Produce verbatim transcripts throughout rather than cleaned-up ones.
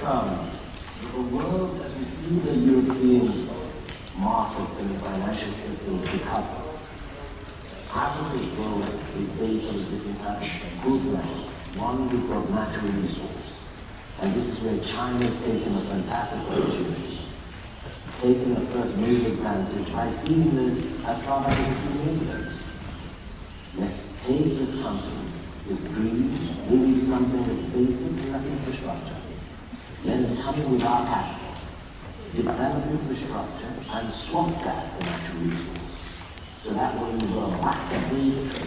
um, the world, as we see the European markets and the financial system recover, Africa's growth is based on different types of good levels. One, we've got natural resource. And this is where China's taken a fantastic opportunity, taking the first major advantage by seeing this as far back as a few years ago. Let's take this country, this dream, maybe something as basic as infrastructure. Let us come in with our capital, develop infrastructure, and swap that for natural resource. So that when we go back to basic,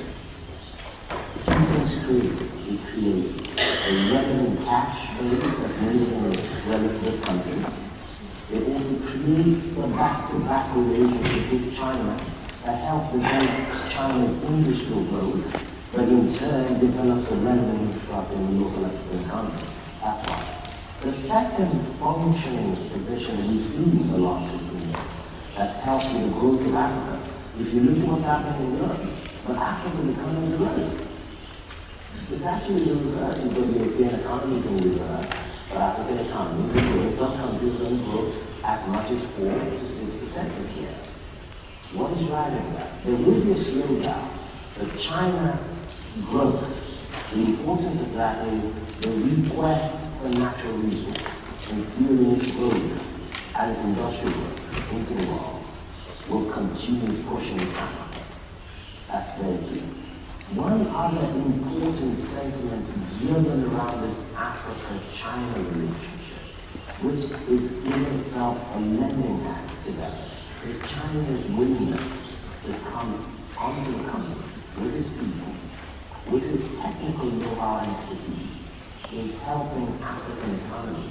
two things create. We create a revenue cash base that's needed in this, this country. It also creates the back-to-back relationship with China that helps develop China's industrial growth, but in turn develops the relevant infrastructure in the local economy. That's why. The second functioning position we see in the last fifteen years that's helped with the growth of Africa. If you look at what's happening in Europe, but African economies are growing. It's actually the reverse. You've got European economies in reverse, but African economies are growing. Some countries are going to grow as much as four to six percent this year. What is driving that? There will be a slowdown, but China's growth, the importance of that is the request for natural resources and fueling its growth and its industrial growth into the world will continue pushing Africa. That's very clear. One other important sentiment driven around this Africa-China relationship, which is in itself a lending hand together, is China's willingness to come onto the country with its people, with its technical know-how and expertise in helping African economies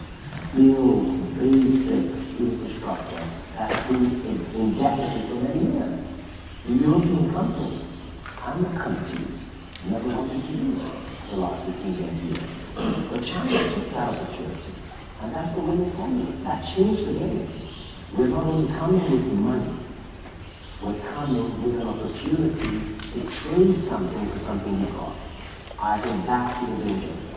build basic infrastructure that's been in, in deficit for many years. The European companies and the countries never wanted to use it the last fifteen, twenty years. But China took that opportunity, and that's the winning formula. That changed the game. We're not only coming with money, we're coming with an opportunity to trade something for something we got. I think that is dangerous.